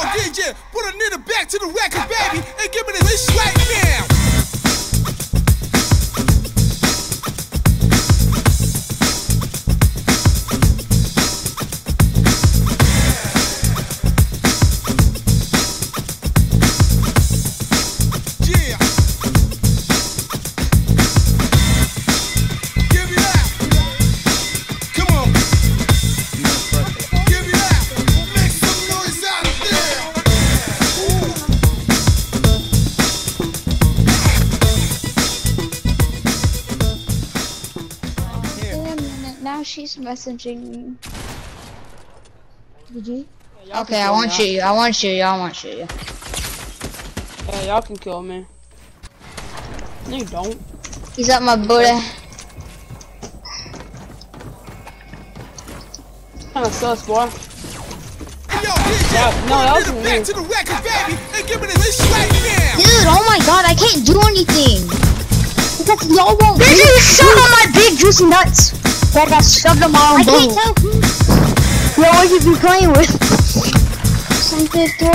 DJ, put a nigga back to the record, baby, and give me this right now. Now she's messaging me. Did you? Yeah, okay, I want you. I want you. I want you. Yeah, y'all can kill me. No, you don't. He's up my booty. Kinda sus, boy. Yo, DJ, no, that was put a nigga back to the record, baby, and give me this right now. Dude, oh my god, I can't do anything. Because y'all won't. This is shove on my big juicy nuts. That got shoved on my own bone. I can't tell. Yo, what you be playing with? Something toy.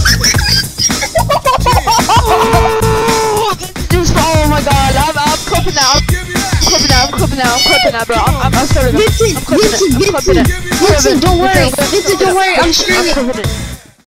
Oh my god, I'm clipping out. I'm clipping out, bro. I'm sorry. Vincent, don't worry. Vincent, don't worry. I'm streaming.